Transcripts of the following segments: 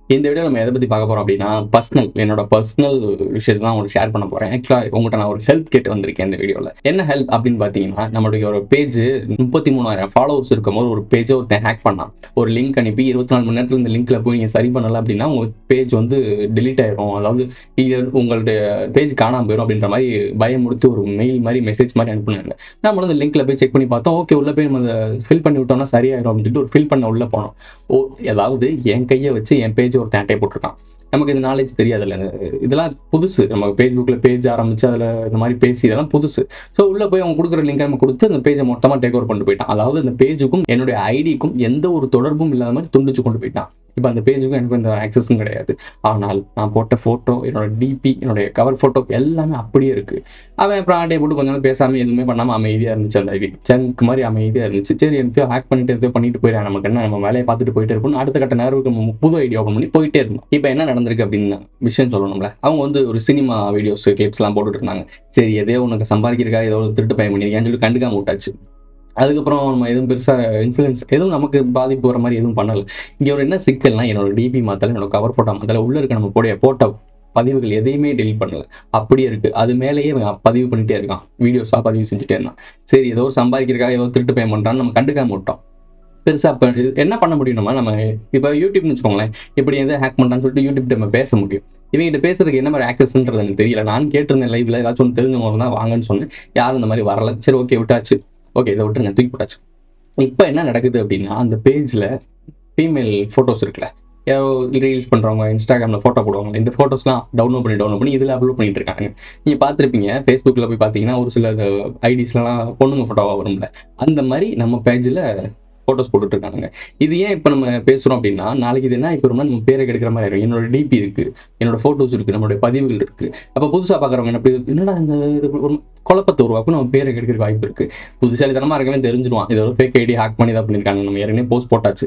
இந்த வீடியோ நம்ம எதை பத்தி பார்க்க போறோம் அப்படின்னா, என்னோட பர்சனல் விஷயத்த தான் உங்களுக்கு ஷேர் பண்ண போறேன். ஆக்சுவலா உங்கள்ட்ட நான் ஒரு ஹெல்ப் கேட்டு வந்திருக்கேன் இந்த வீடியோல. என்ன ஹெல்ப் அப்படின்னு பார்த்தீங்கன்னா, நம்மளுடைய ஒரு பேஜ் 33,000 ஃபாலோவர்ஸ் இருக்கும்போது ஒரு பேஜ ஒருத்தன் ஹேக் பண்ணான். ஒரு லிங்க் அனுப்பி 24 மணி நேரத்துல இந்த லிங்க்ல போய் நீங்க சரி பண்ணல அப்படின்னா, உங்க பேஜ் வந்து டெலீட் ஆயிரும். அதாவது இது உங்களுடைய பேஜ் காணாம போயிரும் அப்படின்ற மாரி பயமுறுத்தி ஒரு மெயில் மாரி மெசேஜ் மாரி அனுப்புனாங்க. நம்மளும் அந்த லிங்க்ல போய் செக் பண்ணி பார்த்தோம். ஓகே உள்ள போய் நம்ம அத ஃபில் பண்ணி விட்டோம்னா சரியாயிரும் அப்படின்னு சொல்லிட்டு ஒரு ஃபில் பண்ண உள்ள போனோம். அதாவது என் கைய வச்சு என் பேஜ் ஒருத்தன் அட்டை போட்டுருக்கான். நமக்கு இது நாலேஜ் தெரியாதுல்ல. இதெல்லாம் புதுசு. நம்ம Facebookல பேஜ் ஆரம்பிச்சு அதில இந்த மாரி பேசி இதெல்லாம் புதுசு. ஸோ உள்ள போய் அவங்க குடுக்குற லிங்க்க நம்ம குடுத்து அந்த பேஜ மொத்தமா டேக் ஓவர் பண்ணிட்டு போயிட்டான். அதாவது அந்த பேஜுக்கும் என்னுடைய ஐடிக்கும் எந்த ஒரு தொடர்பும் இல்லாத மாரி துண்டிச்சு கொண்டு போயிட்டான். இப்ப அந்த பேஜுக்கும் எனக்கும் எந்த ஆக்சஸும் கிடையாது. ஆனால் நான் போட்ட ஃபோட்டோ, என்னோட டிபி, என்னுடைய கவர் ஃபோட்டோ எல்லாமே அப்படியே இருக்கு. அவன் அப்புறம் ஆட்டைய போட்டு கொஞ்ச நாள் பேசாம எதுவுமே பண்ணாம அமைதியா இருந்துச்சு அந்த ஐடி. ஜங்க் மாரி அமைதியா இருந்துச்சு. சரி எதையோ ஹேக் பண்ணிட்டு எதையோ பண்ணிட்டு போயிறான். நமக்கு என்ன நம்ம வேலைய பார்த்துட்டு போயிட்டே இருப்போம். அடுத்த கட்ட நகர்வுக்கு நம்ம புது ஐடி ஓப்பன் பண்ணி போயிட்டே இருந்தோம். இப்ப என்ன நடந்திருக்கு அப்படின்னு விஷயம் சொல்லணும்ல. அவங்க வந்து ஒரு சினிமா வீடியோஸ், கிளிப்ஸ்லாம் போட்டுட்டு இருந்தாங்க. சரி எதையோ உனக்கு சம்பாதிக்கிறதுக்காக ஏதோ ஒரு திருட்டு பையன் பண்ணியிருக்கேன்னு சொல்லி கண்டுக்காம விட்டாச்சு. அதுக்கப்புறம் நம்ம எதுவும் பெருசா இன்ஃப்ளூயன்ஸ் எதுவும் நமக்கு பாதிப்பு வர மாரி எதுவும் பண்ணல. இங்க ஒரு என்ன சிக்கல்னா, என்னோட டிபி மாத்தல, என்னோட கவர் ஃபோட்டோ மாத்தல, உள்ள இருக்க நம்ம போட்ட பதிவுகள் எதையுமே டெலீட் பண்ணல. அப்படியே இருக்கு. அது மேலேயே அவன் பதிவு பண்ணிட்டே இருக்கான். வீடியோஸா பதிவு செஞ்சுட்டே இருந்தான். சரி ஏதோ ஒரு சம்பாதிக்கிறதுக்காக ஏதோ திருட்டு பையன் பண்றான்னு நம்ம கண்டுக்காம விட்டோம். பெருசா இப்ப என்ன பண்ண முடியும் நம்ம இப்ப யூடியூப்னு வச்சுக்கோங்களேன். இப்படி எத ஹேக் பண்றான்னு சொல்லிட்டு யூடியூப்ட்ட நம்ம பேச முடியும். இவங்ககிட்ட பேசுறதுக்கு என்ன மாரி ஆக்சஸ்ன்றது எனக்கு தெரியல. நான் கேட்டிருந்தேன் லைவ்ல ஏதாச்சும் ஒண்ணு தெரிஞ்சவங்க தான் வாங்கன்னு சொன்னேன். யாரும் இந்த மாரி வரல. சரி ஓகே விட்டாச்சு. ஓகே இத விட்டுருங்க தூக்கி போட்டாச்சு. இப்ப என்ன நடக்குது அப்படின்னா, அந்த பேஜ்ல ஃபீமேல் ஃபோட்டோஸ் இருக்குல்ல. யாரோ ரீல்ஸ் பண்றவங்க, Instagramல ஃபோட்டோ போடுவாங்கல்ல. இந்த ஃபோட்டோஸ்லாம் டவுன்லோட் பண்ணி இதுல அப்லோட் பண்ணிட்டு இருக்காங்க. நீங்க பார்த்திருப்பீங்க. Facebookல போய் பார்த்தீங்கன்னா, ஒரு சில ஐடிஸ்லலாம் பொண்ணுங்க ஃபோட்டோவா வரும்ல. அந்த மாரி நம்ம பேஜ்ல ஃபோட்டோஸ் போட்டுட்டு இருக்கானுங்க. இது ஏன் இப்ப நம்ம பேசுறோம் அப்படின்னா, நாளைக்கு இது என்ன ஆகி போயிரும்னா, நம்ம பேர கெடுக்கிற மாரி ஆயிரும். என்னோட டிபி இருக்கு, என்னோட ஃபோட்டோஸ் இருக்கு, நம்மளுடைய பதிவுகள் இருக்கு. அப்ப புதுசா பார்க்குறவங்க என்னடா இந்த இது ஒரு குழப்பத்த உருவாக்கும். நம்ம பேர கெடுக்கிறதுக்கு வாய்ப்பு இருக்கு. புத்திசாலித்தனமா இருக்கவன் தெரிஞ்சுருவான். இது ஒரு ஃபேக் ஐடி ஹேக் பண்ணி தான் பண்ணியிருக்காங்க. நம்ம ஏற்கனவே போஸ்ட் போட்டாச்சு.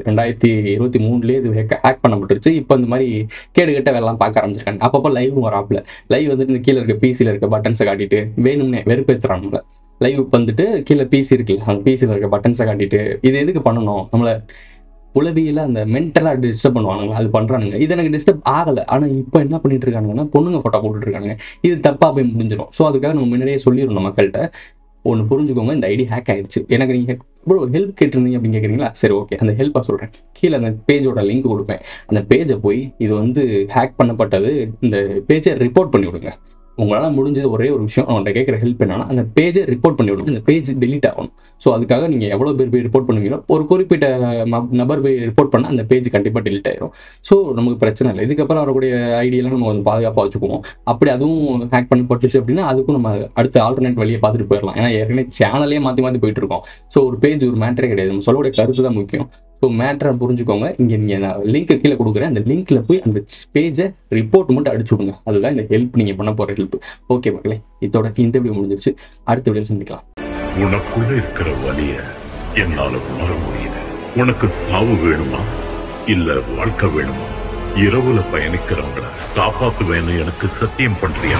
2023லயே இது ஹேக் பண்ணப்பட்டுருச்சு. இப்ப இந்த மாரி கேடுகெட்ட வேலைலாம் பார்க்க ஆரம்பிச்சிருக்காங்க. அப்பப்போ லைவும் வராப்ல. லைவ் வந்துட்டு இந்த கீழ இருக்க பிசில இருக்க பட்டன்ஸ காட்டிட்டு வேணும்னே வெறுப்பேத்துறான் நம்மள. லைவ் வந்துட்டு கீழ பிசி இருக்குல்ல, அந்த பிசில இருக்க பட்டன்ஸ காட்டிட்டு, இது எதுக்கு பண்ணணும்? நம்மள உளவியலா அந்த மென்டலா டிஸ்டர்ப் பண்ணுவானுங்க. அது பண்றானுங்க. இது எனக்கு டிஸ்டர்ப் ஆகல. ஆனா இப்ப என்ன பண்ணிட்டு இருக்கானுங்கன்னா, பொண்ணுங்க ஃபோட்டோ போட்டுட்டு இருக்கானுங்க. இது தப்பா போய் முடிஞ்சிரும். ஸோ அதுக்காக நம்ம முன்னாடியே சொல்லிரணும் மக்கள்ட்ட. ஒண்ணு புரிஞ்சுக்கோங்க, இந்த ஐடி ஹேக் ஆயிடுச்சு. எனக்கு நீங்க ப்ரோ ஹெல்ப் கேட்டிருந்தீங்க அப்படின்னு கேட்குறீங்களா? சரி ஓகே. அந்த ஹெல்ப்ப சொல்றேன். கீழ அந்த பேஜோட லிங்க் குடுப்பேன். அந்த பேஜ போய் இது வந்து ஹேக் பண்ணப்பட்டது. இந்த பேஜ ரிப்போர்ட் பண்ணி விடுங்க. உங்களால முடிஞ்சது ஒரே ஒரு விஷயம். உங்கள்ட்ட கேட்கிற ஹெல்ப் என்னன்னா, அந்த பேஜ ரிப்போர்ட் பண்ணி விடுங்க. அந்த பேஜ் டெலீட் ஆகணும். ஸோ அதுக்காக நீங்க எவ்வளோ பேர் போய் ரிப்போர்ட் பண்ணுவீங்களோ, ஒரு குறிப்பிட்ட நபர் போய் ரிப்போர்ட் பண்ணா அந்த பேஜ் கண்டிப்பா டெலீட் ஆயிரும். ஸோ நமக்கு பிரச்சனை இல்ல. இதுக்கப்புறம் வரக்கூடிய ஐடியெல்லாம் நம்ம கொஞ்சம் பாதுகாப்பா வச்சுக்குவோம். அப்படி அதுவும் ஹேக் பண்ணப்பட்டுச்சு அப்படின்னா, அதுக்கும் நம்ம அடுத்த ஆல்டர்னேட் வழிய பார்த்துட்டு போயிரலாம். ஏன்னா ஏற்கனவே சேனலே மாத்தி மாத்தி போயிட்டு இருக்கோம். ஸோ ஒரு பேஜ் ஒரு மேட்டரே கிடையாது. நம்ம சொல்லக்கூடிய கருத்து தான் முக்கியம். ஸோ மேட்டர புரிஞ்சுக்கோங்க. இங்க நீங்க நான் லிங்க் கீழ குடுக்குறேன். அந்த லிங்க்ல போய் அந்த பேஜ ரிப்போர்ட் மட்டும் அடிச்சு விடுங்க. அதுதான் இந்த ஹெல்ப் நீங்க பண்ண போற ஹெல்ப். ஓகே மக்களே. இதோட இந்த வீடியோ முடிஞ்சிருச்சு. அடுத்த வீடியோல சந்திக்கலாம். உனக்குள்ள இருக்கிற வலிய என்னால உணர முடியுது. உனக்கு சாவு வேணுமா இல்ல வாழ்க்கை வேணுமா? இரவுல பயணிக்கிறவங்கள காப்பாத்துவேன்னு எனக்கு சத்தியம் பண்றியா?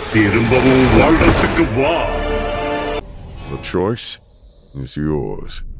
திரும்பவும் வாழ்றதுக்கு வா. The choice is yours.